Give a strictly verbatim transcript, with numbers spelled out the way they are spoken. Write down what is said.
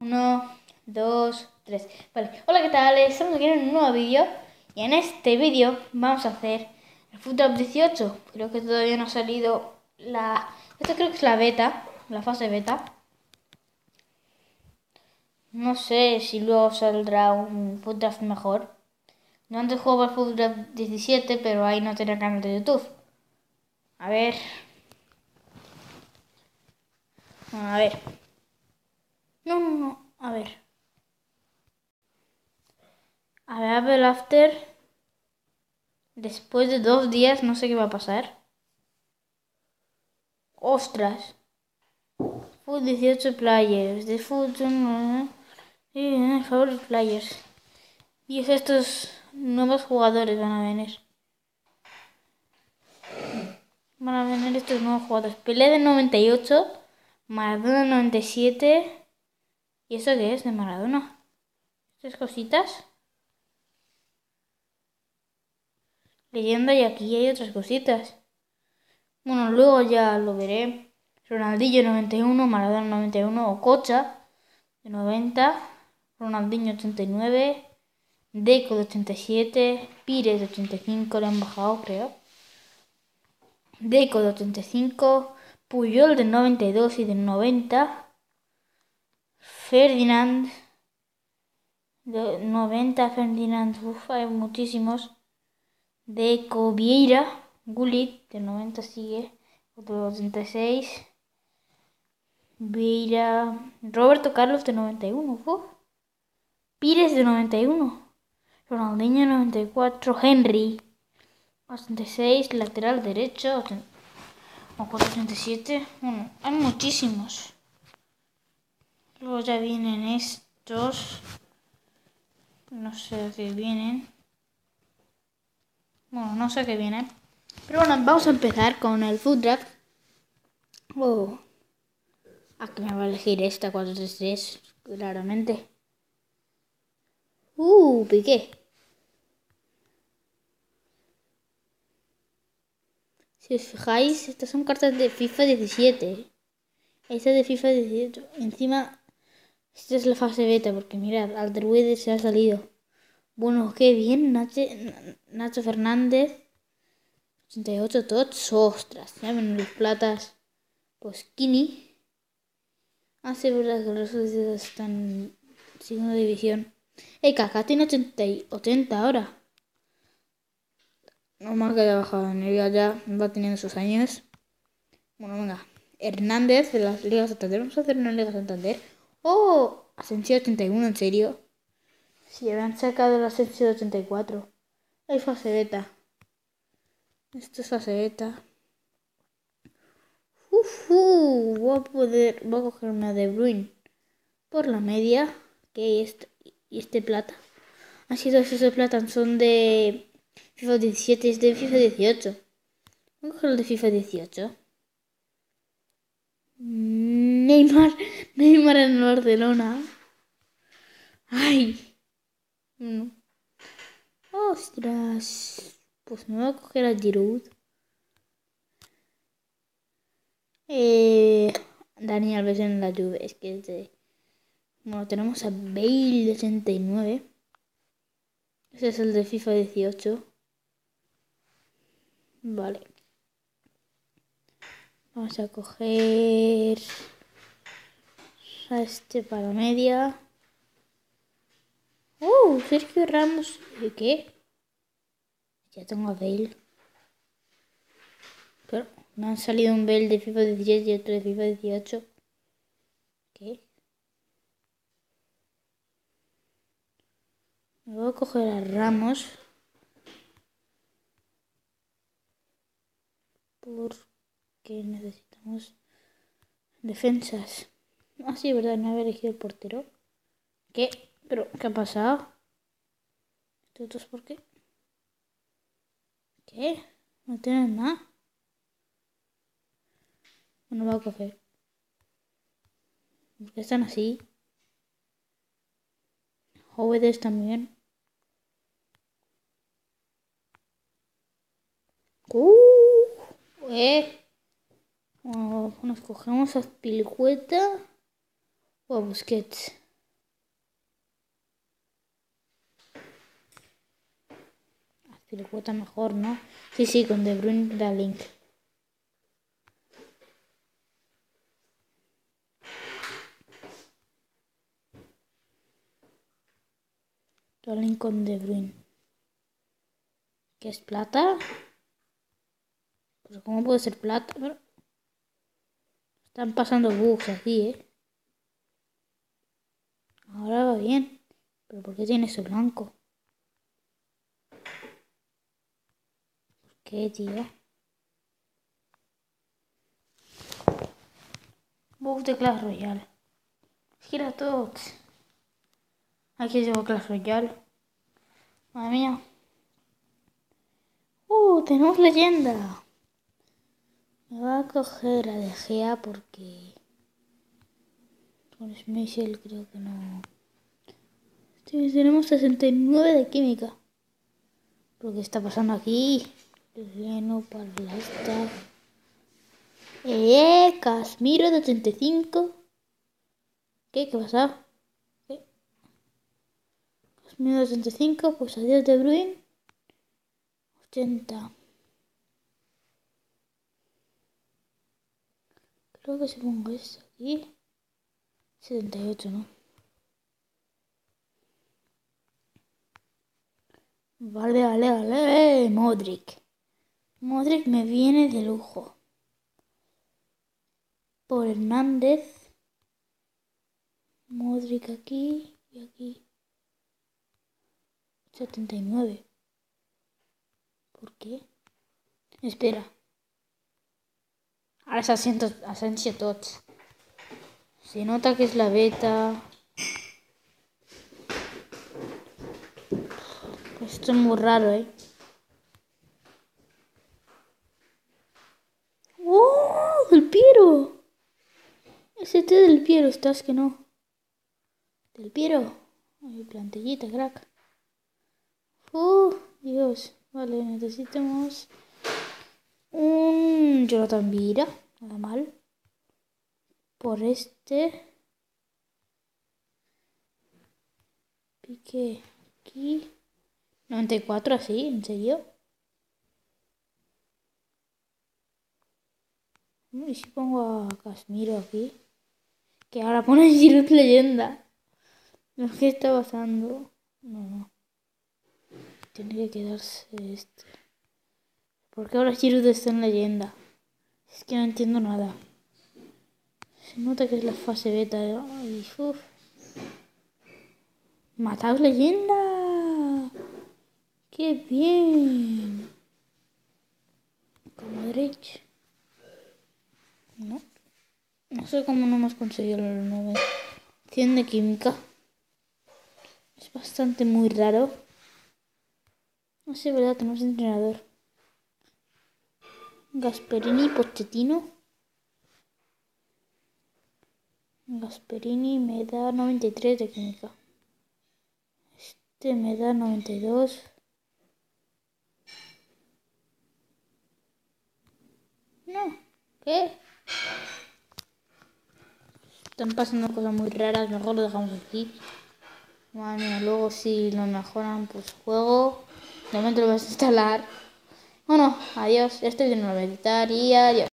Uno, dos, tres. Vale, hola, ¿qué tal? Estamos aquí en un nuevo vídeo. Y en este vídeo vamos a hacer el FoodTrap dieciocho. Creo que todavía no ha salido la... Esta creo que es la beta, la fase beta. No sé si luego saldrá un FoodTrap mejor. Yo antes jugaba al FoodTrap diecisiete, pero ahí no tenía canal de YouTube. A ver... A ver... No, no, no, a ver... A ver, Apple After... Después de dos días no sé qué va a pasar. ¡Ostras! Food dieciocho players. De Food... Uh, favorite players. Y es estos nuevos jugadores van a venir. Van a venir estos nuevos jugadores. Pelé de noventa y ocho. Maradona de noventa y siete. ¿Y eso qué es de Maradona? Estas cositas. Leyenda y aquí hay otras cositas. Bueno, luego ya lo veré. Ronaldinho noventa y uno, Maradona noventa y uno, Okocha de noventa, Ronaldinho ochenta y nueve, Deco de ochenta y siete, Pires de ochenta y cinco, le han bajado creo. Deco de ochenta y cinco, Puyol de noventa y dos y de noventa, Ferdinand de noventa, Ferdinand, uff, hay muchísimos. Deco, Vieira, Gullit de noventa sigue, de ochenta y seis. Vieira, Roberto Carlos de noventa y uno, uf. Pires de noventa y uno, Ronaldinho noventa y cuatro, Henry ochenta y seis, lateral derecho, ochenta y siete. Bueno, hay muchísimos. Luego ya vienen estos. No sé a qué vienen. Bueno, no sé a qué vienen. Pero bueno, vamos a empezar con el FoodTrap. Oh. Aquí me va a elegir esta cuatro tres tres, claramente. Uh, Piqué. Si os fijáis, estas son cartas de FIFA diecisiete. Esta es de FIFA dieciocho. Encima, esta es la fase beta, porque mirad, Alderweireld se ha salido. Bueno, qué bien, Nacho, Nacho Fernández. ochenta y ocho tots, ostras, ya ven los platas. Pues Kini. Hace verdad que los otros están en segunda división. El Kaká tiene ochenta, ochenta ahora. Normal que haya bajado en Liga, ya va teniendo sus años. Bueno, venga. Hernández de las Ligas Santander. Vamos a hacer una Liga Santander. ¡Oh! Asensio ochenta y uno, ¿en serio? Si habían sacado el Asensio de ochenta y cuatro. Hay fase beta. Esto es fase beta. Uf, uh, voy a poder. Voy a cogerme a De Bruyne por la media. Que este, y este plata. Así todos esos plata son de FIFA diecisiete, es de FIFA dieciocho. Voy a coger el de FIFA dieciocho. Neymar, Neymar en Barcelona. Ay. No. Ostras. Pues me voy a coger a Giroud. Eh, Dani Alves en la Juve. Es que es de... Bueno, tenemos a Bale de ochenta y nueve. Ese es el de FIFA dieciocho. Vale. Vamos a coger a este para media. ¡Uh! Sergio Ramos. ¿Y qué? Ya tengo a Bale. Pero me han salido un Bale de FIFA diecisiete y otro de FIFA dieciocho. ¿Qué? Me voy a coger a Ramos. Porque necesitamos defensas. Ah, sí, verdad, no había elegido el portero. ¿Qué? ¿Pero qué ha pasado? ¿Estos por qué? ¿Qué? ¿No tienen nada? No va a coger. ¿Por qué están así? Jóvenes también. ¡Uh! ¿Eh? Bueno, nos cogemos a Pilicueta o a Busquets. Filicueta mejor, ¿no? Sí, sí, con De Bruyne da Link. Da Link con De Bruyne. ¿Qué es plata? Pues ¿cómo puede ser plata? Pero... están pasando bugs aquí, ¿eh? Ahora va bien. ¿Pero por qué tiene ese blanco? ¿Por qué, tío? Bug de Clash Royale. Gira todo. Aquí llevo Clash Royale. Madre mía. Uh, tenemos leyenda. Me va a coger a De Gea porque... con Schmeichel creo que no... Sí, tenemos sesenta y nueve de química. ¿Pero qué está pasando aquí? Leno para la esta... Eh, Casemiro de treinta y cinco. ¿Qué? ¿Qué pasa? ¿Qué? Casemiro de treinta y cinco, pues adiós De Bruyne. ochenta. Creo que si pongo esto aquí. setenta y ocho, ¿no? Vale, vale, vale. Modric. Modric me viene de lujo. Por Hernández. Modric aquí y aquí. setenta y nueve. ¿Por qué? Espera. Ahora es Asensio Tots. Se nota que es la beta. Esto es muy raro, ¿eh? ¡Oh! ¡Del Piero! Ese té del Piero, estás que no. Del Piero. Ay, plantillita, crack. ¡Uh! Dios. Vale, necesitamos un Jonathan Vira. Nada mal. Por este. Piqué aquí. noventa y cuatro así, ¿en serio? ¿Y si pongo a Casemiro aquí? Que ahora pone Giroud leyenda. ¿Qué está pasando? No, no. Tiene que quedarse este. ¿Por qué ahora Giroud está en leyenda? Es que no entiendo nada. Se nota que es la fase beta. Ay, uf. ¡Matad leyenda! ¡Qué bien! Con Modric. No. No sé cómo no hemos conseguido la renovación de química. Es bastante muy raro. No sé, ¿verdad? Tenemos entrenador. Gasperini, Pochettino. Gasperini me da noventa y tres de química. Este me da noventa y dos. No. ¿Qué? Están pasando cosas muy raras. Mejor lo dejamos aquí. Madre mía, luego si lo mejoran, pues juego. De momento lo vas a instalar. Bueno, adiós. Ya estoy de nuevo a editar y adiós.